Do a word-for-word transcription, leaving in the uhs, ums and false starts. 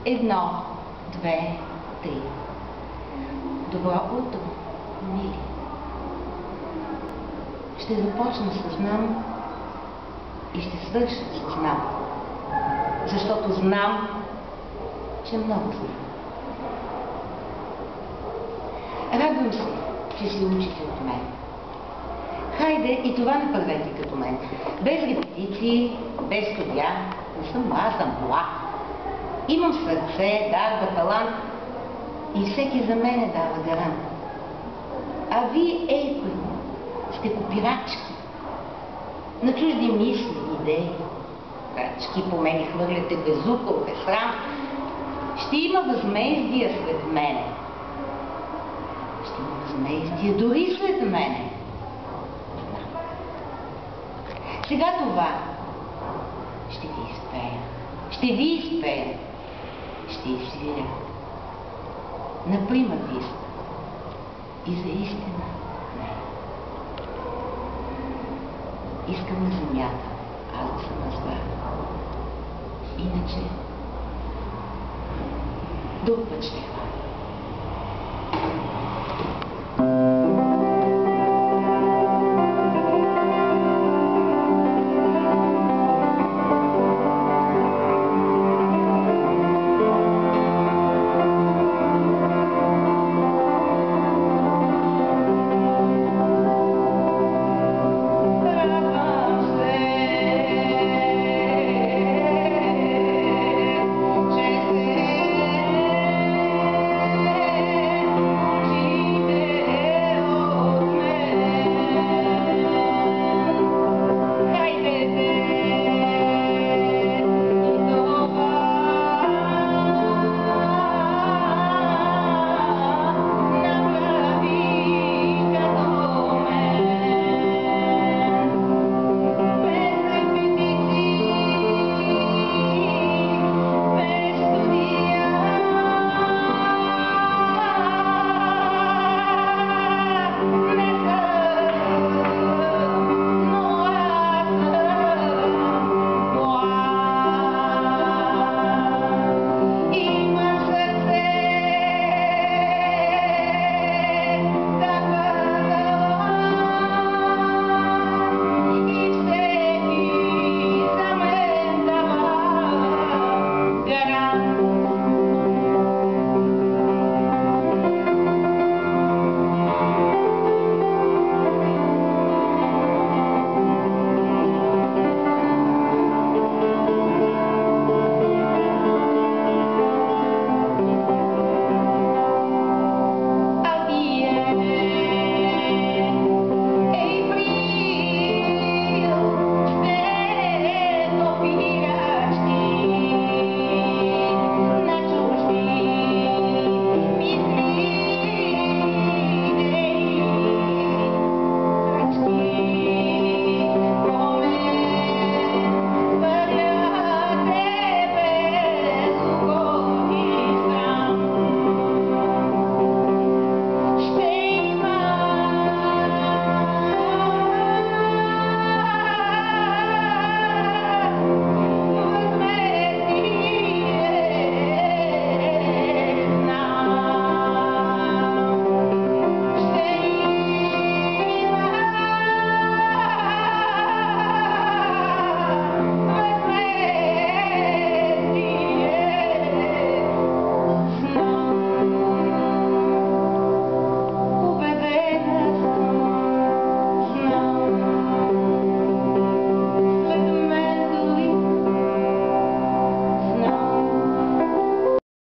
Едно, две, три. Добро утро, мили. Ще започна с знам и ще свърша с знам. Защото знам, че много знам. Радвам се, че си учите от мен. Хайде, и това не правете като мен. Без репетиции, без студия, не съм аз, съм млад. Имам сърце, дарба, талант и всеки за мене дава гарант. А вие, ей, сте копирачки на чужди мисли, идеи. Рачки по мене хвърляте безукъл, без срам. Ще има възмездия след мене. Ще има възмездия дори след мене. Сега това ще ви изпея. Ще ви изпея. Ще изсвиря. Например, виста. И за истина не. Искам на земята, аз да съм разбрана. Иначе друг път ще хваля.